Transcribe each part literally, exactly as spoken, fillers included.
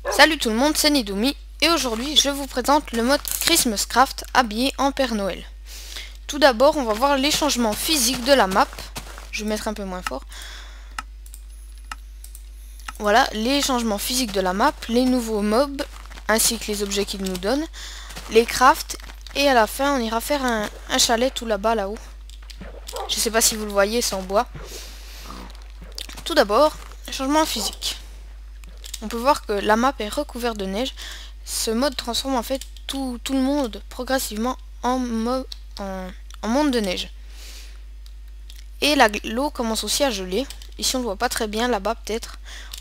Salut tout le monde, c'est Nidoumi et aujourd'hui je vous présente le mode Christmas Craft habillé en Père Noël. Tout d'abord on va voir les changements physiques de la map. Je vais mettre un peu moins fort. Voilà, les changements physiques de la map, les nouveaux mobs, ainsi que les objets qu'ils nous donnent, les crafts, et à la fin on ira faire un, un chalet tout là-bas, là-haut. Je sais pas si vous le voyez, c'est en bois. Tout d'abord, changement physique. On peut voir que la map est recouverte de neige. Ce mode transforme en fait tout, tout le monde progressivement en, mo en, en monde de neige. Et l'eau commence aussi à geler. Ici on ne voit pas très bien, là-bas peut-être.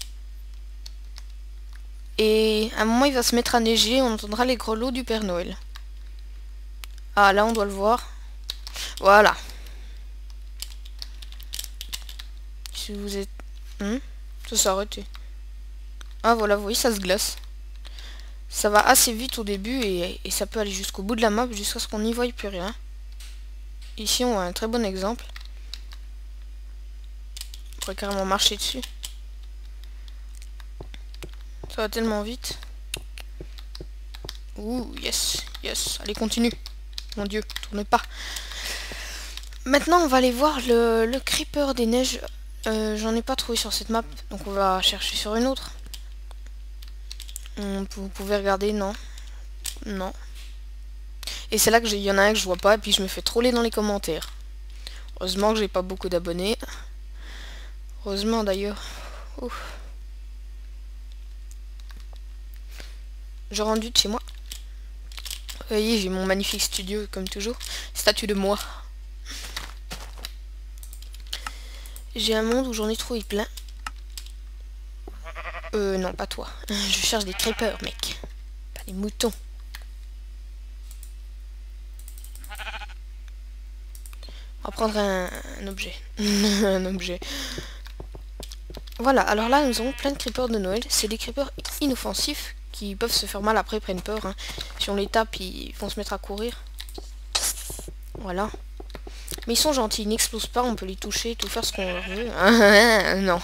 Et à un moment il va se mettre à neiger, on entendra les grelots du Père Noël. Ah là on doit le voir. Voilà. Si vous êtes... Hmm ça s'est arrêté. Ah voilà, vous voyez, ça se glace. Ça va assez vite au début et, et ça peut aller jusqu'au bout de la map jusqu'à ce qu'on n'y voie plus rien. Ici on a un très bon exemple. On pourrait carrément marcher dessus. Ça va tellement vite. Ouh, yes, yes. Allez, continue. Mon dieu, tourne pas. Maintenant on va aller voir le, le creeper des neiges. Euh, J'en ai pas trouvé sur cette map, donc on va chercher sur une autre. Vous pouvez regarder, non. Non. Et c'est là que il y en a un que je vois pas, et puis je me fais troller dans les commentaires. Heureusement que j'ai pas beaucoup d'abonnés. Heureusement d'ailleurs. Je rendu de chez moi. Vous voyez, j'ai mon magnifique studio, comme toujours. Statue de moi. J'ai un monde où j'en ai trouvé plein. Euh, non, pas toi. Je cherche des creepers, mec. Pas des moutons. On va prendre un, un objet. un objet. Voilà, alors là, nous avons plein de creepers de Noël. C'est des creepers inoffensifs qui peuvent se faire mal après, ils prennent peur. Hein. Si on les tape, ils vont se mettre à courir. Voilà. Mais ils sont gentils, ils n'explosent pas, on peut les toucher, tout faire ce qu'on leur veut. Non.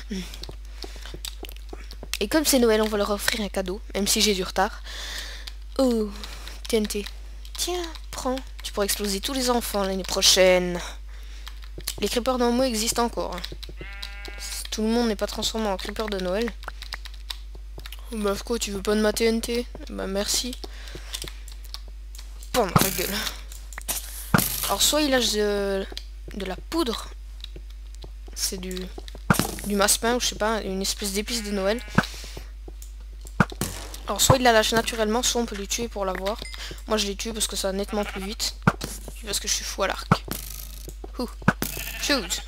Et comme c'est Noël, on va leur offrir un cadeau, même si j'ai du retard. Oh, T N T. Tiens, prends. Tu pourras exploser tous les enfants l'année prochaine. Les creepers normaux existent encore. Hein. Tout le monde n'est pas transformé en creeper de Noël. Bah quoi, tu veux pas de ma T N T? Bah merci. Pom, ta gueule. Alors soit il lâche de, de la poudre. C'est du, du massepain ou je sais pas, une espèce d'épice de Noël. Alors soit il la lâche naturellement, soit on peut les tuer pour l'avoir. Moi je les tue parce que ça va nettement plus vite. Puis parce que je suis fou à l'arc. Ouh. Shoot.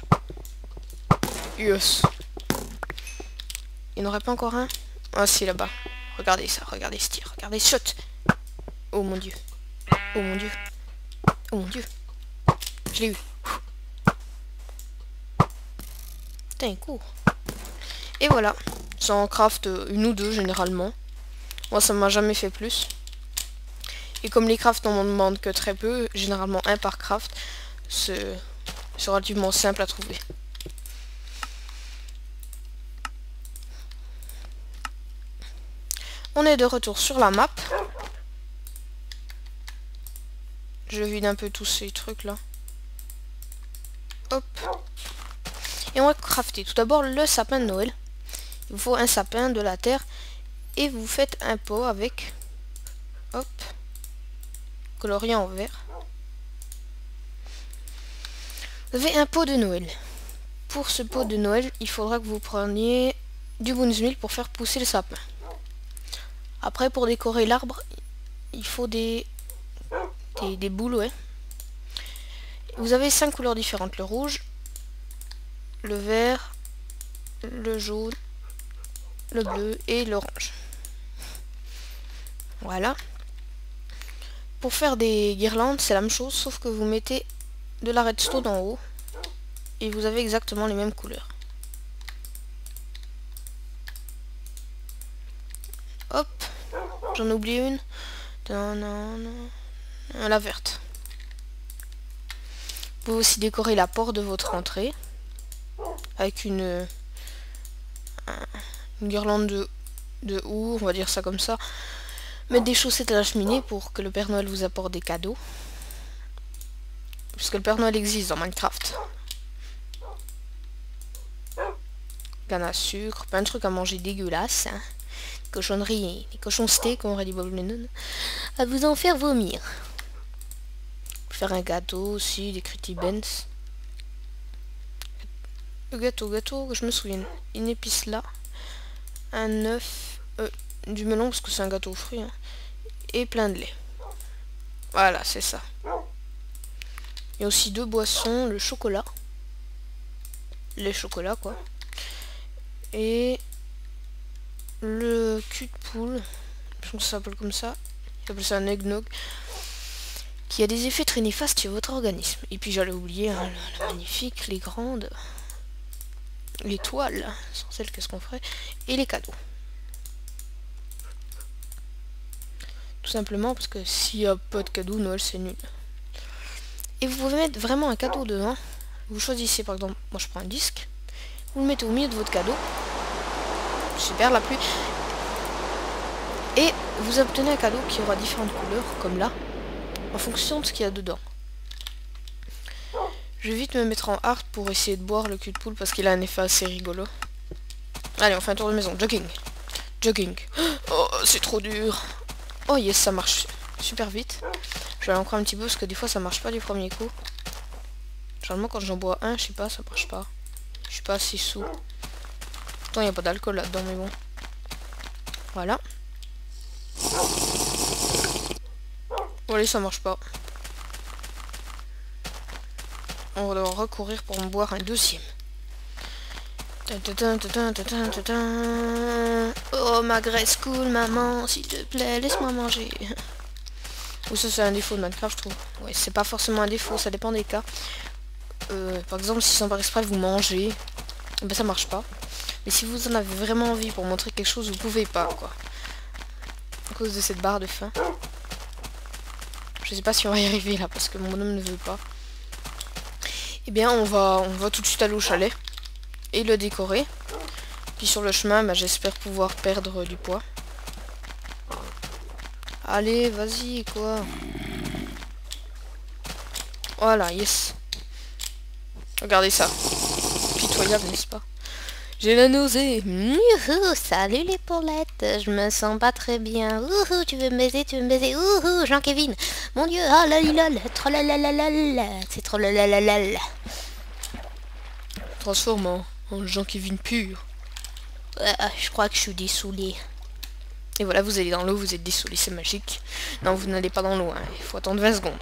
Yes. Il n'y en aurait pas encore un? Ah si, là-bas. Regardez ça, regardez ce tir, regardez ce shot. Oh mon dieu. Oh mon dieu. Oh mon dieu. Je l'ai eu. Putain, il court. Et voilà. Ça en craft une ou deux généralement. Moi ça m'a jamais fait plus. Et comme les crafts on m'en demande que très peu, généralement un par craft, c'est relativement simple à trouver. On est de retour sur la map. Je vide un peu tous ces trucs là. Hop. Et on va crafter tout d'abord le sapin de Noël. Il vous faut un sapin, de la terre. Et vous faites un pot avec. Hop. Colorié en vert. Vous avez un pot de Noël. Pour ce pot de Noël, il faudra que vous preniez du Bones Meal pour faire pousser le sapin. Après, pour décorer l'arbre, il faut des, des, des boules, ouais. Vous avez cinq couleurs différentes. Le rouge, le vert, le jaune, le bleu et l'orange. Voilà. Pour faire des guirlandes, c'est la même chose, sauf que vous mettez de la redstone en haut. Et vous avez exactement les mêmes couleurs. Hop. J'en oublie une. Non, non, non. La verte. Vous pouvez aussi décorer la porte de votre entrée. Avec une, une guirlande de de ou on va dire ça comme ça, mettre des chaussettes à la cheminée pour que le Père Noël vous apporte des cadeaux. Puisque le Père Noël existe dans Minecraft. Canne à sucre, plein de trucs à manger dégueulasses. Hein. Cochonneries, des cochons steaks, comme aurait dit Bob Lennon. À vous en faire vomir. Faire un gâteau aussi, des Critty Benz. Le gâteau, gâteau, que je me souviens. Une épice là. Un œuf. Euh, du melon, parce que c'est un gâteau aux fruits. Hein, et plein de lait. Voilà, c'est ça. Il y a aussi deux boissons, le chocolat. Les chocolats, quoi. Et le cul de poule. Je pense que ça s'appelle comme ça. Il s'appelle ça un eggnog. Qui a des effets très néfastes sur votre organisme. Et puis j'allais oublier, hein, la, la magnifique, les grandes. Les toiles. Sans elles, qu'est-ce qu'on ferait? Et les cadeaux. Tout simplement parce que s'il n'y a pas de cadeau, Noël c'est nul. Et vous pouvez mettre vraiment un cadeau dedans. Vous choisissez par exemple, moi je prends un disque. Vous le mettez au milieu de votre cadeau. Super la pluie. Et vous obtenez un cadeau qui aura différentes couleurs, comme là, en fonction de ce qu'il y a dedans. Je vais vite me mettre en hard pour essayer de boire le cul de poule parce qu'il a un effet assez rigolo. Allez, on fait un tour de maison. Jogging. Jogging. Oh, c'est trop dur. Oh yes, ça marche super vite. Je vais aller encore un petit peu parce que des fois ça marche pas du premier coup. Généralement quand j'en bois un, je sais pas, ça marche pas. Je suis pas assez sous. Pourtant il n'y a pas d'alcool là-dedans, mais bon. Voilà. Voilà, ça marche pas. On va devoir recourir pour en boire un deuxième. Oh ma graisse cool, maman, s'il te plaît, laisse-moi manger. Ou ça c'est un défaut de Minecraft, je trouve. Ouais, c'est pas forcément un défaut, ça dépend des cas. Euh, par exemple, si sans par exprès vous mangez, ben ça marche pas. Mais si vous en avez vraiment envie pour montrer quelque chose, vous pouvez pas, quoi. À cause de cette barre de faim. Je sais pas si on va y arriver là, parce que mon bonhomme ne veut pas. Eh bien, on va, on va tout de suite aller au chalet. Et le décorer. Puis sur le chemin, bah, j'espère pouvoir perdre du poids. Allez, vas-y, quoi. Voilà, yes. Regardez ça. Pitoyable, n'est-ce pas? J'ai la nausée. Youhou, salut les poulettes, je me sens pas très bien. Ouhou, tu veux me baiser, tu veux me baiser. Ouhou, Jean-Kevin. Mon dieu, ah là là là, trolalalalala, c'est trolalalalala. Transforme en, en Jean-Kevin pur. Euh, je crois que je suis dessoulée. Et voilà, vous allez dans l'eau, vous êtes dessoulé, c'est magique. Non, vous n'allez pas dans l'eau, hein. Il faut attendre vingt secondes.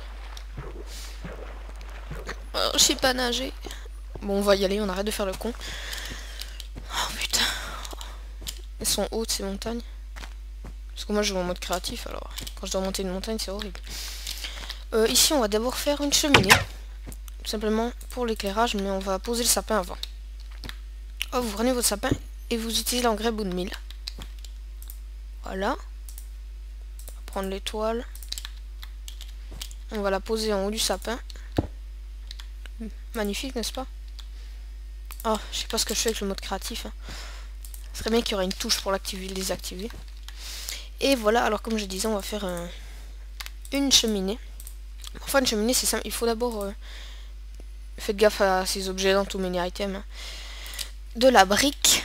Oh, je sais pas nager. Bon, on va y aller, on arrête de faire le con. Oh putain. Elles sont hautes ces montagnes. Parce que moi je joue en mode créatif, alors quand je dois monter une montagne c'est horrible. Euh, ici on va d'abord faire une cheminée. Tout simplement pour l'éclairage, mais on va poser le sapin avant. Oh, vous prenez votre sapin et vous utilisez l'engrais bout de mille. Voilà. On va prendre l'étoile. On va la poser en haut du sapin. Magnifique, n'est-ce pas? Oh, je sais pas ce que je fais avec le mode créatif. Hein. Ce serait bien qu'il y aurait une touche pour l'activer, le désactiver. Et voilà, alors comme je disais, on va faire un, une cheminée. Enfin, une cheminée, c'est simple. Il faut d'abord... Euh, faites gaffe à ces objets dans tous mes items. Hein. De la brique.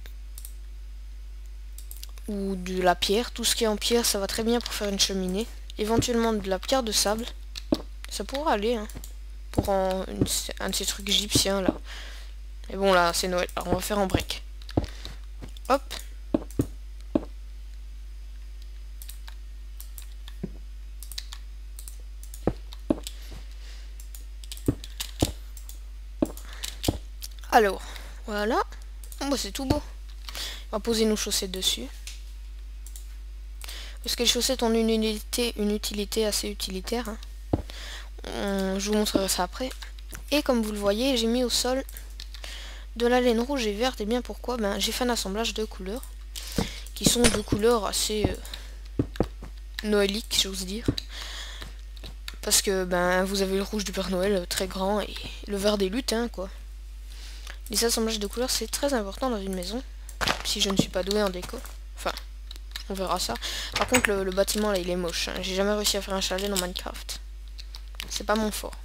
Ou de la pierre. Tout ce qui est en pierre, ça va très bien pour faire une cheminée. Éventuellement de la pierre de sable. Ça pourra aller, hein. Pour en, une, un de ces trucs égyptiens, là. Mais bon, là, c'est Noël. Alors, on va faire en brique. Hop. Alors, voilà. Bon, bah, c'est tout beau. On va poser nos chaussettes dessus. Parce que les chaussettes ont une utilité, une utilité assez utilitaire. Hein. On, je vous montrerai ça après. Et comme vous le voyez, j'ai mis au sol de la laine rouge et verte. Et bien pourquoi? Ben, j'ai fait un assemblage de couleurs. Qui sont de couleurs assez euh, noëliques, j'ose dire. Parce que ben vous avez le rouge du Père Noël euh, très grand et le vert des lutins, quoi. Les assemblages de couleurs, c'est très important dans une maison. Si je ne suis pas douée en déco. Enfin, On verra ça. Par contre, le, le bâtiment là, il est moche. Hein. J'ai jamais réussi à faire un chalet dans Minecraft. C'est pas mon fort.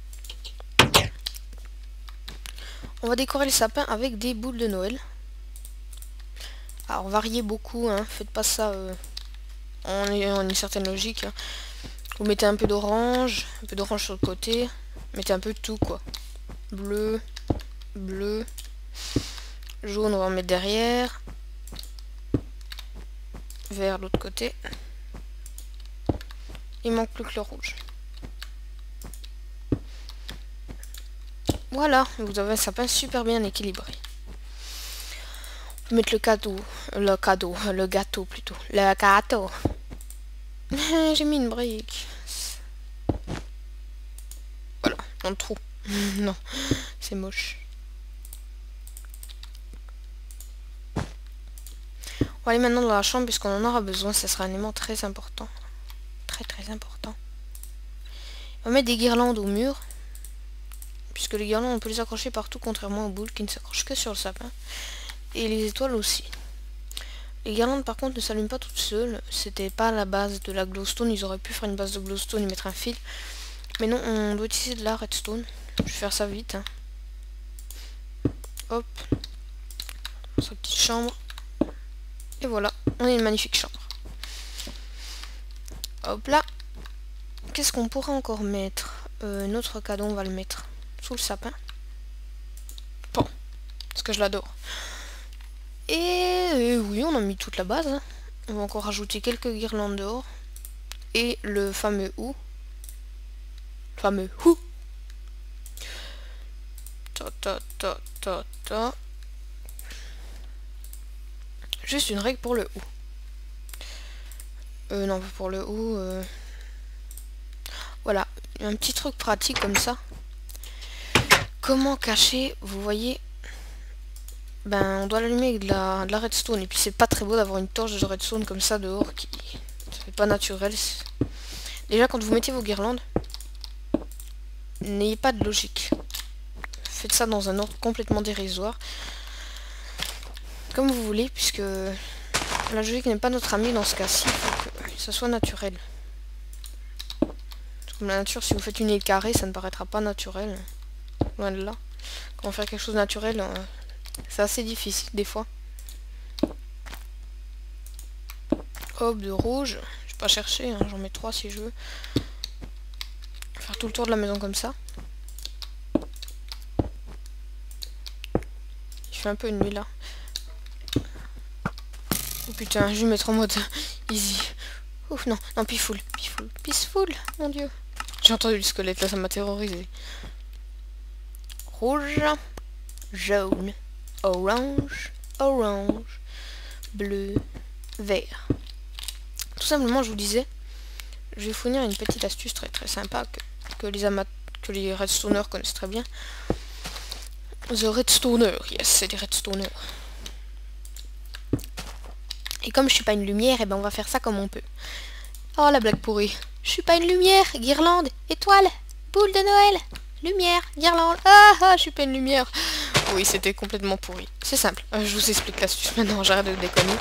On va décorer le sapin avec des boules de Noël. Alors, variez beaucoup, hein. Faites pas ça euh, en ayant une certaine logique. Hein. Vous mettez un peu d'orange, un peu d'orange sur le côté. Mettez un peu de tout, quoi. Bleu, bleu, jaune, on va en mettre derrière. Vert, l'autre côté. Il manque plus que le rouge. Voilà, vous avez un sapin super bien équilibré. Mettre le cadeau, le cadeau, le gâteau plutôt, le gâteau. J'ai mis une brique. Voilà, dans le trou. Non, c'est moche. On va aller maintenant dans la chambre puisqu'on en aura besoin. Ça sera un élément très important. Très très important. On va mettre des guirlandes au mur. Puisque les guirlandes, on peut les accrocher partout, contrairement aux boules qui ne s'accrochent que sur le sapin. Et les étoiles aussi. Les guirlandes, par contre, ne s'allument pas toutes seules. C'était pas la base de la glowstone. Ils auraient pu faire une base de glowstone et mettre un fil. Mais non, on doit utiliser de la redstone. Je vais faire ça vite. Hein. Hop. Sa petite chambre. Et voilà, on a une magnifique chambre. Hop là. Qu'est-ce qu'on pourrait encore mettre euh, Notre cadeau, on va le mettre sous le sapin. Bon, parce que je l'adore. Et euh, oui, on a mis toute la base. Hein. On va encore rajouter quelques guirlandes dehors. Et le fameux ou. Le fameux ou. Ta ta ta ta ta. Juste une règle pour le ou. Euh, non, pour le ou. Euh... Voilà, un petit truc pratique comme ça. Comment cacher, vous voyez, ben on doit l'allumer avec de la, de la redstone. Et puis c'est pas très beau d'avoir une torche de redstone comme ça dehors qui c'est pas naturel. Déjà quand vous mettez vos guirlandes, n'ayez pas de logique. Faites ça dans un ordre complètement dérisoire. Comme vous voulez, puisque la logique n'est pas notre amie dans ce cas-ci, il faut que ça soit naturel. Comme la nature, si vous faites une île carrée, ça ne paraîtra pas naturel. Loin de là. Quand on fait quelque chose de naturel, euh, c'est assez difficile des fois. Hop, de rouge. Je vais pas chercher, hein, j'en mets trois si je veux. Faire tout le tour de la maison comme ça. Il fait un peu nuit là. Oh putain, je vais mettre en mode easy. Ouf, non, non, peaceful, peaceful, peaceful, mon dieu. J'ai entendu le squelette là, ça m'a terrorisé. Rouge, jaune, orange, orange, bleu, vert. Tout simplement, je vous disais, je vais fournir une petite astuce très très sympa que, que les amat que les redstoners connaissent très bien. The redstoner, yes, c'est des redstoners. Et comme je suis pas une lumière, et ben on va faire ça comme on peut. Oh la blague pourrie. Je suis pas une lumière, guirlande, étoile, boule de Noël, lumière, guirlande. Ah ah, je suis pas une lumière. Oui, c'était complètement pourri. C'est simple. Euh, je vous explique l'astuce maintenant, j'arrête de déconner.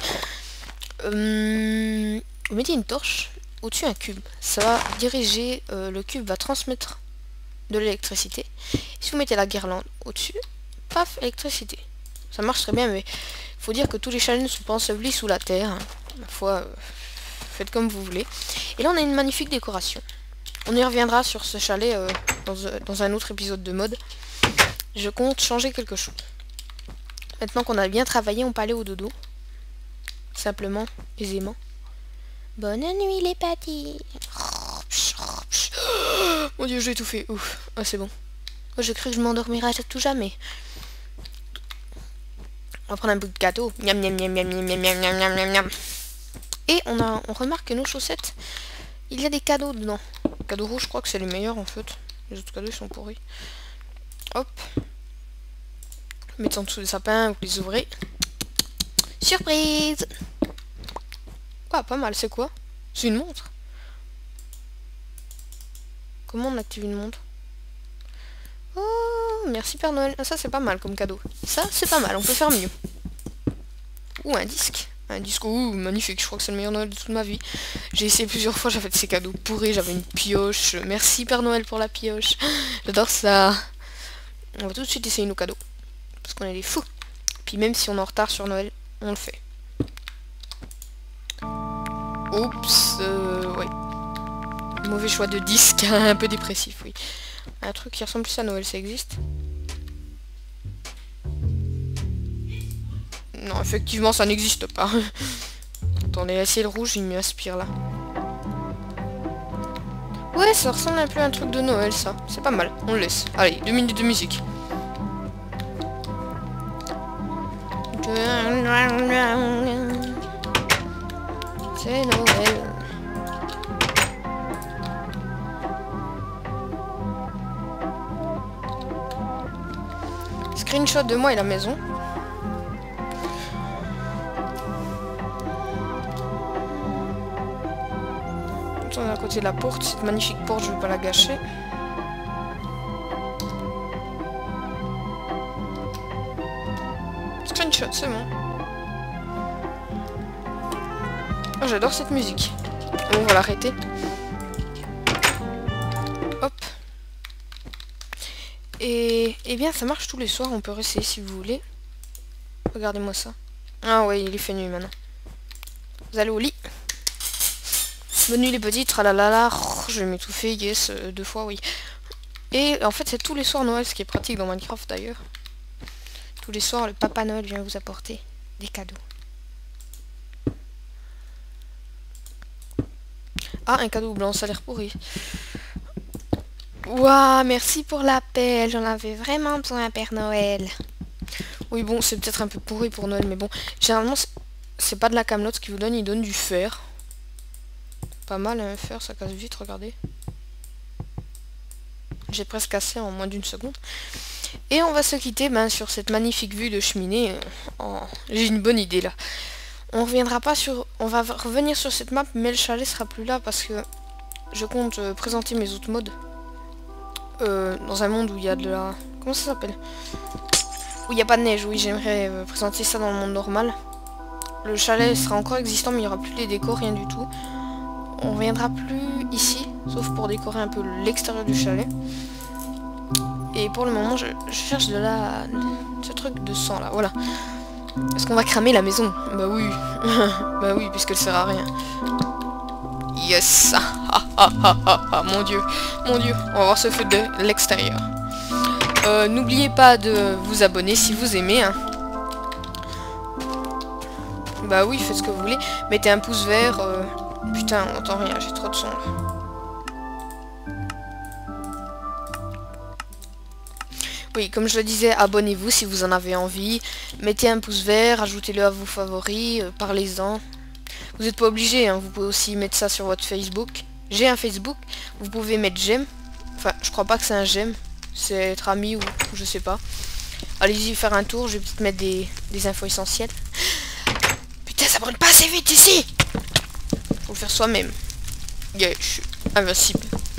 Euh, vous mettez une torche au-dessus un cube. Ça va diriger, euh, le cube va transmettre de l'électricité. Si vous mettez la guirlande au-dessus, paf, électricité. Ça marche très bien, mais il faut dire que tous les chalets ne sont pas ensevelis sous la terre. Hein. Ma foi, euh, faites comme vous voulez. Et là, on a une magnifique décoration. On y reviendra sur ce chalet euh, dans, dans un autre épisode de mode. Je compte changer quelque chose. Maintenant qu'on a bien travaillé, on peut aller au dodo. Simplement, aisément. Bonne nuit les pâtis. Mon dieu, j'ai étouffé. Ouf. Ah, c'est bon. Oh, j'ai cru que je m'endormirais à tout jamais. On va prendre un bout de gâteau. Miam, miam, miam, miam, miam, miam, miam, miam, miam, miam. Et on, a, on remarque que nos chaussettes, il y a des cadeaux dedans. Cadeaux rouges, je crois que c'est les meilleurs en fait. Les autres cadeaux, ils sont pourris. Hop. Mettez en dessous des sapins, vous les ouvrez. Surprise! Ah, pas mal, c'est quoi? C'est une montre. Comment on active une montre? Oh, merci Père Noël. Ah, ça, c'est pas mal comme cadeau. Ça, c'est pas mal, on peut faire mieux. Ou un disque. Un disque, ouh, magnifique, je crois que c'est le meilleur Noël de toute ma vie. J'ai essayé plusieurs fois, j'avais de ces cadeaux pourris, j'avais une pioche. Merci Père Noël pour la pioche. J'adore ça. On va tout de suite essayer nos cadeaux. Parce qu'on est des fous. Puis même si on est en retard sur Noël, on le fait. Oups, euh, ouais. Mauvais choix de disque, un peu dépressif, oui. Un truc qui ressemble plus à Noël, ça existe? Non, effectivement, ça n'existe pas. Attendez, la ciel rouge, il m'inspire là. Ouais, ça ressemble un peu à un truc de Noël, ça. C'est pas mal, on le laisse. Allez, deux minutes de musique. C'est Noël. Screenshot de moi et la maison. On est à côté de la porte, cette magnifique porte, je vais pas la gâcher. Screenshot, c'est bon. Oh, j'adore cette musique. Bon, on va l'arrêter. Hop. Et, et bien, ça marche tous les soirs, on peut réessayer si vous voulez. Regardez-moi ça. Ah ouais, il est fait nuit maintenant. Vous allez au lit. Bonne nuit les petits, tralalala, je vais m'étouffer, yes, euh, deux fois, oui. Et en fait, c'est tous les soirs Noël, ce qui est pratique dans Minecraft d'ailleurs. Tous les soirs, le Papa Noël vient vous apporter des cadeaux. Ah, un cadeau blanc, ça a l'air pourri. Waouh, merci pour l'appel, j'en avais vraiment besoin, Père Noël. Oui, bon, c'est peut-être un peu pourri pour Noël, mais bon. Généralement, c'est pas de la camelote qui vous donne, il donne du fer. Pas mal, un fer, ça casse vite, regardez. J'ai presque cassé en moins d'une seconde. Et on va se quitter ben, sur cette magnifique vue de cheminée. Oh, j'ai une bonne idée là. On reviendra pas sur... On va revenir sur cette map, mais le chalet sera plus là parce que je compte euh, présenter mes autres modes. Euh, dans un monde où il y a de la... Comment ça s'appelle? Où il n'y a pas de neige, oui, j'aimerais euh, présenter ça dans le monde normal. Le chalet sera encore existant, mais il n'y aura plus les décors, rien du tout. On reviendra plus ici, sauf pour décorer un peu l'extérieur du chalet. Et pour le moment, je, je cherche de la... ce truc de sang là, voilà. Est-ce qu'on va cramer la maison? Bah oui. Bah oui, puisqu'elle sert à rien. Yes. Ah, ah, ah, ah, ah, mon dieu. Mon dieu. On va voir ce feu de l'extérieur. Euh, N'oubliez pas de vous abonner si vous aimez. Hein. Bah oui, faites ce que vous voulez. Mettez un pouce vert. Euh... Putain, on entend rien, j'ai trop de son là. Oui, comme je le disais, abonnez-vous si vous en avez envie. Mettez un pouce vert, ajoutez-le à vos favoris, euh, parlez-en. Vous n'êtes pas obligé, hein, vous pouvez aussi mettre ça sur votre Facebook. J'ai un Facebook, vous pouvez mettre j'aime. Enfin, je crois pas que c'est un j'aime. C'est être ami ou je sais pas. Allez-y faire un tour, je vais peut-être mettre des, des infos essentielles. Putain, ça brûle pas assez vite ici! Faut le faire soi-même. Yeah, je suis invincible.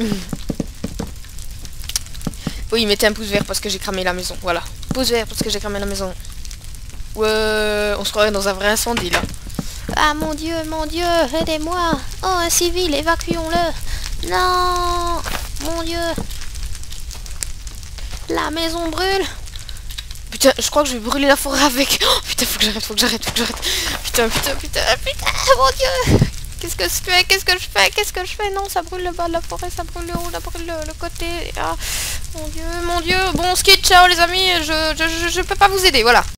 Oui, mettez un pouce vert parce que j'ai cramé la maison. Voilà. Pouce vert parce que j'ai cramé la maison. Ouais, on se croirait dans un vrai incendie là. Ah mon dieu, mon dieu, aidez-moi. Oh, un civil, évacuons-le. Non, mon dieu. La maison brûle. Putain, je crois que je vais brûler la forêt avec. Oh, putain, faut que j'arrête, faut que j'arrête, faut que j'arrête. Putain, putain, putain, putain, mon dieu. Qu'est-ce que je fais? Qu'est-ce que je fais? Qu'est-ce que je fais? Non, ça brûle le bas de la forêt, ça brûle le haut, ça brûle le, le côté. Ah, mon dieu, mon dieu. Bon, on se quitte, ciao les amis. Je, je, je, je peux pas vous aider, voilà.